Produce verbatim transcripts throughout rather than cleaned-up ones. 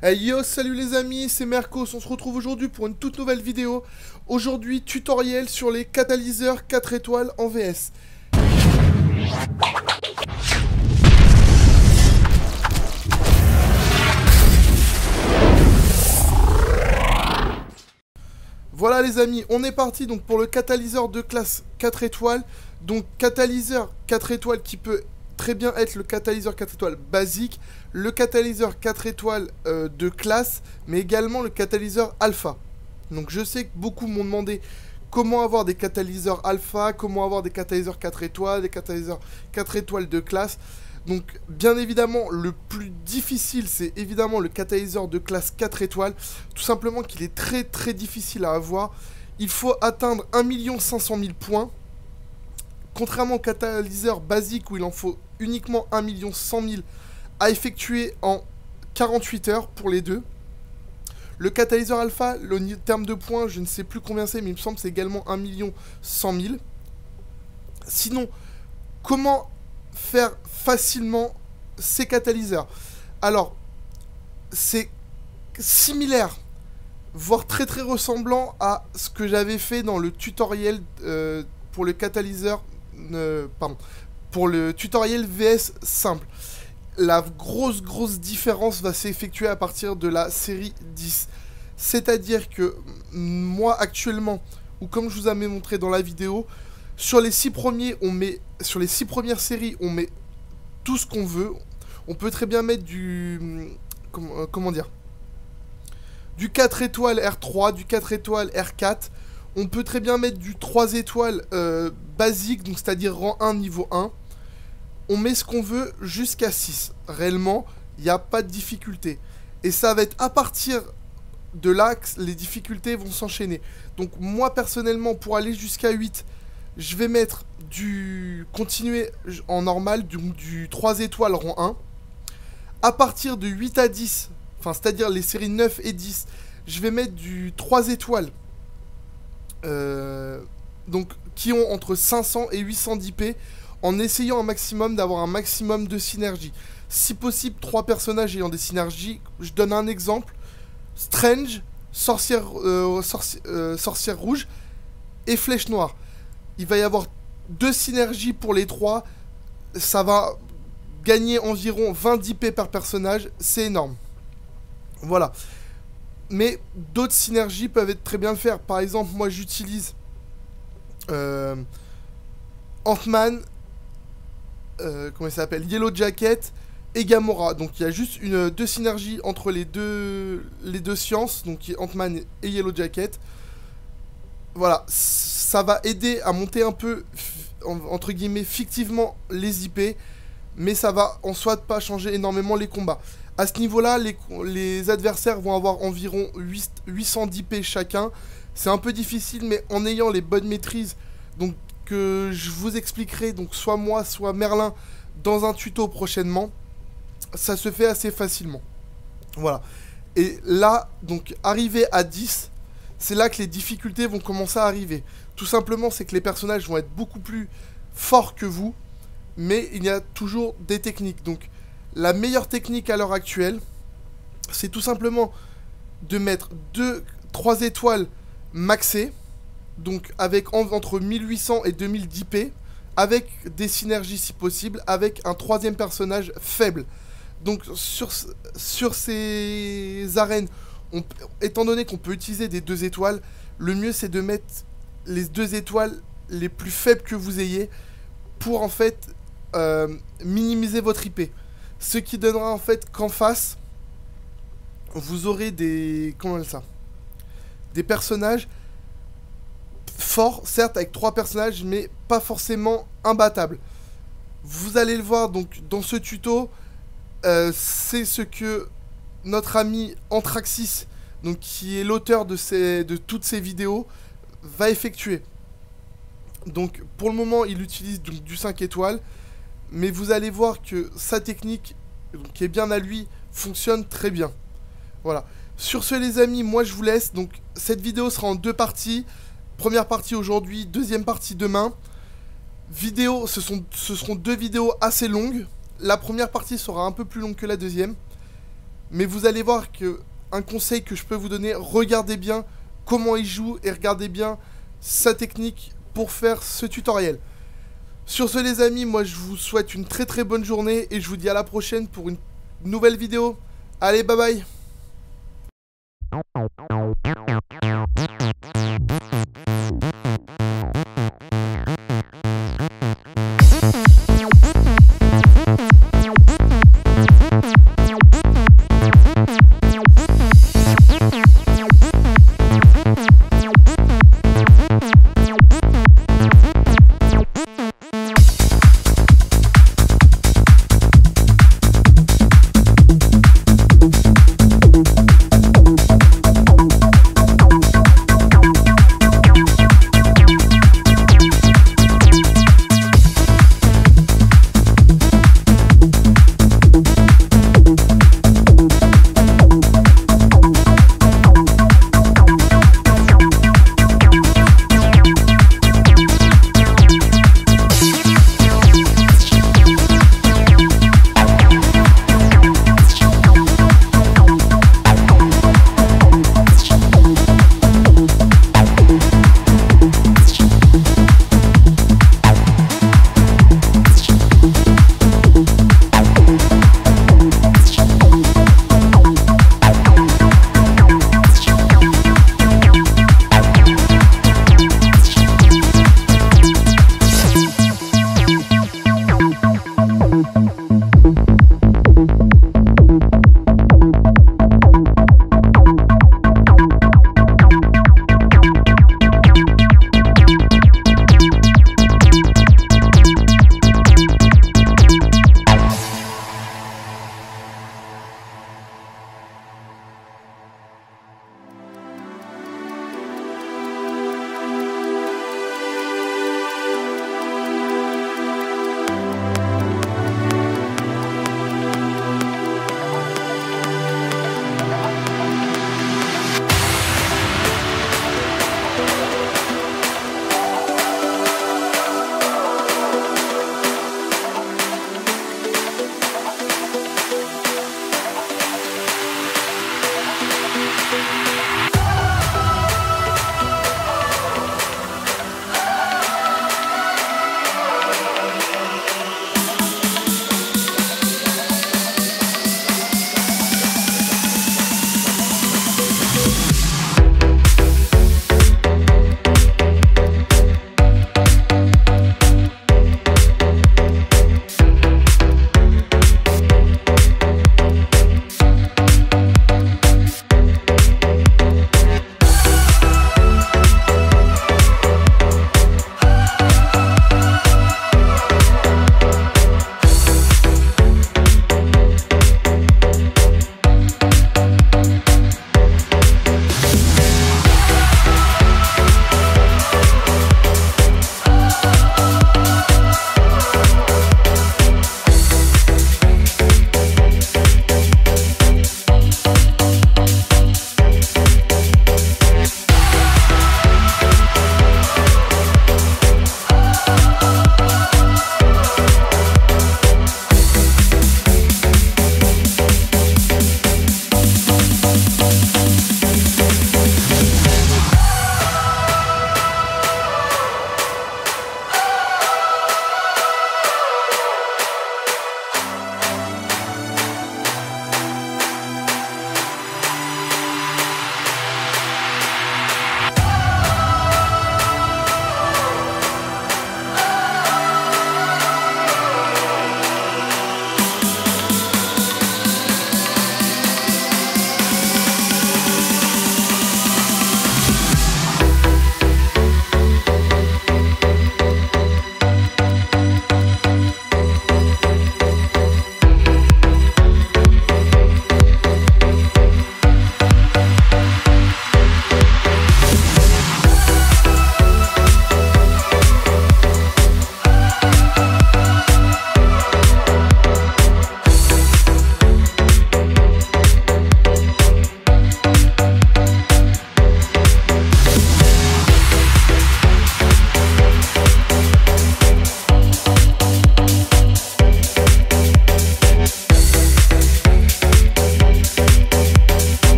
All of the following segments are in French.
Hey yo, salut les amis, c'est Mercos, on se retrouve aujourd'hui pour une toute nouvelle vidéo. Aujourd'hui, tutoriel sur les catalyseurs quatre étoiles en V S. Voilà les amis, on est parti donc pour le catalyseur de classe quatre étoiles. Donc catalyseur quatre étoiles qui peut très bien être le catalyseur quatre étoiles basique, le catalyseur quatre étoiles euh, de classe, mais également le catalyseur alpha. Donc je sais que beaucoup m'ont demandé comment avoir des catalyseurs alpha, comment avoir des catalyseurs quatre étoiles, des catalyseurs quatre étoiles de classe. Donc bien évidemment le plus difficile c'est évidemment le catalyseur de classe quatre étoiles, tout simplement qu'il est très très difficile à avoir. Il faut atteindre un million cinq cent mille points. Contrairement au catalyseur basique où il en faut uniquement un million cent mille à effectuer en quarante-huit heures pour les deux. Le catalyseur alpha, le terme de points, je ne sais plus combien c'est, mais il me semble que c'est également un million cent mille. Sinon, comment faire facilement ces catalyseurs? Alors, c'est similaire, voire très très ressemblant à ce que j'avais fait dans le tutoriel euh, pour le catalyseur Euh, pardon, pour le tutoriel V S simple. La grosse grosse différence va s'effectuer à partir de la série dix. C'est-à-dire que moi actuellement, ou comme je vous avais montré dans la vidéo, sur les six premiers, on met sur les six premières séries, on met tout ce qu'on veut. On peut très bien mettre du comment, euh, comment dire du quatre étoiles R trois, du quatre étoiles R quatre. On peut très bien mettre du trois étoiles euh, basique, donc c'est-à-dire rang un, niveau un. On met ce qu'on veut jusqu'à six. Réellement, il n'y a pas de difficulté. Et ça va être à partir de là que les difficultés vont s'enchaîner. Donc moi, personnellement, pour aller jusqu'à huit, je vais mettre du... continuer en normal, du, du trois étoiles rang un. À partir de huit à dix, enfin c'est-à-dire les séries neuf et dix, je vais mettre du trois étoiles. Euh, donc qui ont entre cinq cents et huit cents d'I P, en essayant un maximum d'avoir un maximum de synergie. Si possible, trois personnages ayant des synergies. Je donne un exemple: Strange, sorcière, euh, sorci euh, sorcière rouge et flèche noire. Il va y avoir deux synergies pour les trois. Ça va gagner environ vingt d'I P par personnage. C'est énorme. Voilà. Mais d'autres synergies peuvent être très bien le faire. Par exemple, moi j'utilise euh, Ant-Man, euh, comment il s'appelle, Yellow Jacket et Gamora. Donc il y a juste une, deux synergies entre les deux, les deux sciences, donc Ant-Man et Yellow Jacket. Voilà, ça va aider à monter un peu, entre guillemets, fictivement les I P, mais ça va en soi pas changer énormément les combats. À ce niveau-là, les, les adversaires vont avoir environ huit cents d'I P chacun. C'est un peu difficile, mais en ayant les bonnes maîtrises, donc que je vous expliquerai, donc soit moi, soit Merlin, dans un tuto prochainement, ça se fait assez facilement. Voilà. Et là, donc, arrivé à dix, c'est là que les difficultés vont commencer à arriver. Tout simplement, c'est que les personnages vont être beaucoup plus forts que vous, mais il y a toujours des techniques. Donc, la meilleure technique à l'heure actuelle, c'est tout simplement de mettre deux, trois étoiles maxées, donc avec en, entre mille huit cents et deux mille d'I P, avec des synergies si possible, avec un troisième personnage faible. Donc sur, sur ces arènes, on, étant donné qu'on peut utiliser des deux étoiles, le mieux c'est de mettre les deux étoiles les plus faibles que vous ayez pour en fait euh, minimiser votre I P. Ce qui donnera en fait qu'en face, vous aurez des... comment on appelle ça? Des personnages forts, certes avec trois personnages, mais pas forcément imbattables. Vous allez le voir donc dans ce tuto, euh, c'est ce que notre ami Anthraxis, donc qui est l'auteur de, ces, de toutes ces vidéos, va effectuer. Donc pour le moment, il utilise donc, du cinq étoiles. Mais vous allez voir que sa technique, qui est bien à lui, fonctionne très bien. Voilà. Sur ce les amis, moi je vous laisse. Donc cette vidéo sera en deux parties. Première partie aujourd'hui, deuxième partie demain. Vidéo, ce, sont, ce seront deux vidéos assez longues. La première partie sera un peu plus longue que la deuxième. Mais vous allez voir que un conseil que je peux vous donner, regardez bien comment il joue et regardez bien sa technique pour faire ce tutoriel. Sur ce les amis, moi je vous souhaite une très très bonne journée et je vous dis à la prochaine pour une nouvelle vidéo. Allez, bye bye.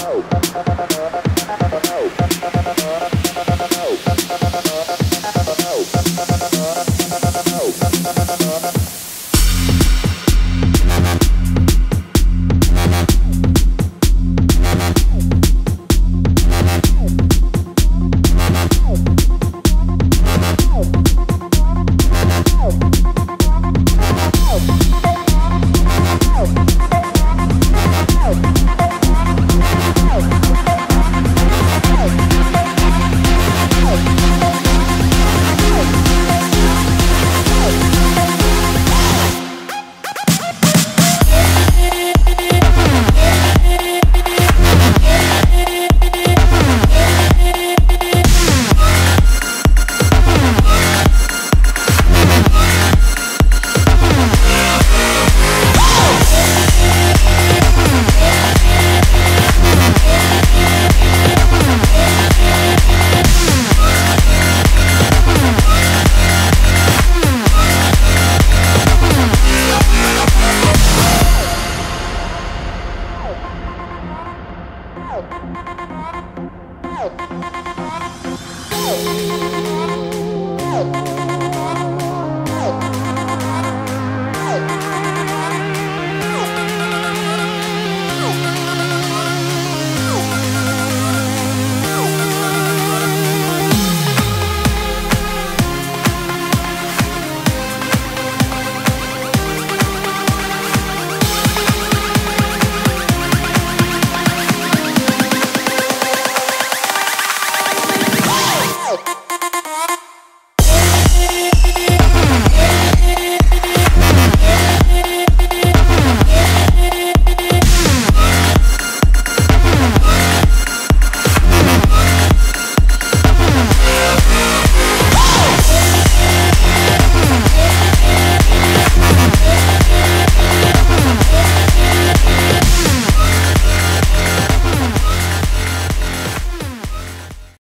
Oh.